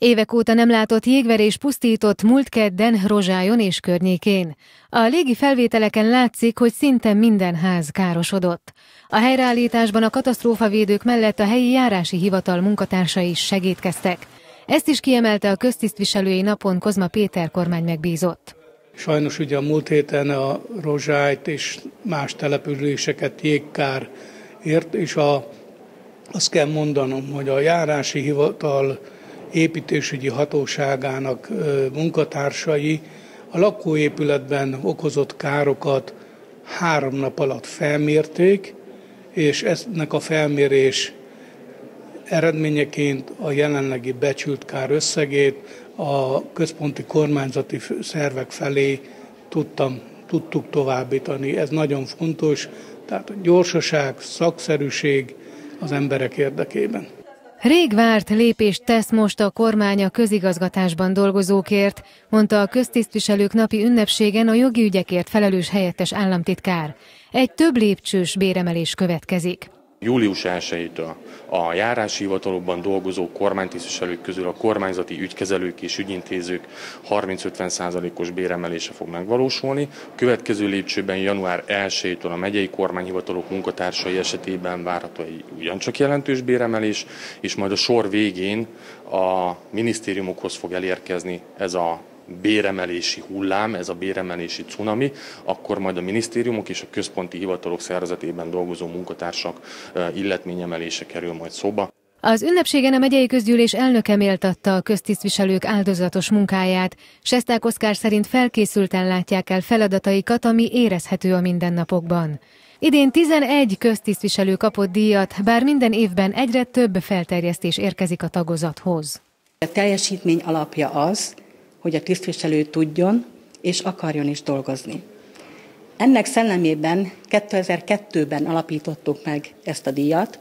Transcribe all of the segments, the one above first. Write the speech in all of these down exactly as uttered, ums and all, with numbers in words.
Évek óta nem látott jégverés pusztított múlt kedden Rozsályon és környékén. A légi felvételeken látszik, hogy szinte minden ház károsodott. A helyreállításban a katasztrófavédők mellett a helyi járási hivatal munkatársai is segítkeztek. Ezt is kiemelte a köztisztviselői napon Kozma Péter kormánymegbízott. Sajnos ugye a múlt héten a Rozsályt és más településeket jégkár ért, és a, azt kell mondanom, hogy a járási hivatal építésügyi hatóságának munkatársai a lakóépületben okozott károkat három nap alatt felmérték, és ennek a felmérés eredményeként a jelenlegi becsült kár összegét a központi kormányzati szervek felé tudtam, tudtuk továbbítani. Ez nagyon fontos, tehát a gyorsaság, szakszerűség az emberek érdekében. Rég várt lépést tesz most a kormány a közigazgatásban dolgozókért, mondta a köztisztviselők napi ünnepségen a jogi ügyekért felelős helyettes államtitkár. Egy több lépcsős béremelés következik. július elsejétől a járási hivatalokban dolgozó kormánytisztviselők közül a kormányzati ügykezelők és ügyintézők harminc-ötven százalékos béremelése fog megvalósulni. Következő lépcsőben január elsejétől a megyei kormányhivatalok munkatársai esetében várható egy ugyancsak jelentős béremelés, és majd a sor végén a minisztériumokhoz fog elérkezni ez a béremelési hullám, ez a béremelési cunami, akkor majd a minisztériumok és a központi hivatalok szervezetében dolgozó munkatársak illetményemelése kerül majd szóba. Az ünnepségen a megyei közgyűlés elnöke méltatta a köztisztviselők áldozatos munkáját. Sesták Oszkár szerint felkészülten látják el feladataikat, ami érezhető a mindennapokban. Idén tizenegy köztisztviselő kapott díjat, bár minden évben egyre több felterjesztés érkezik a tagozathoz. A teljesítmény alapja az, hogy a tisztviselő tudjon és akarjon is dolgozni. Ennek szellemében kétezer-kettőben alapítottuk meg ezt a díjat,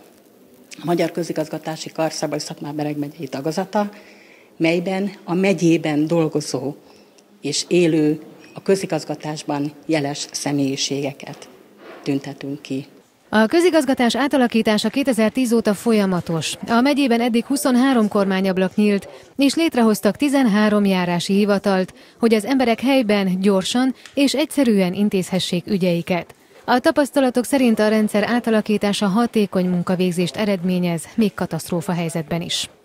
a Magyar Közigazgatási Kar Szabolcs-Szatmár-Bereg megyei tagozata, melyben a megyében dolgozó és élő, a közigazgatásban jeles személyiségeket tüntetünk ki. A közigazgatás átalakítása kétezer-tíz óta folyamatos. A megyében eddig huszonhárom kormányablak nyílt, és létrehoztak tizenhárom járási hivatalt, hogy az emberek helyben gyorsan és egyszerűen intézhessék ügyeiket. A tapasztalatok szerint a rendszer átalakítása hatékony munkavégzést eredményez, még katasztrófa helyzetben is.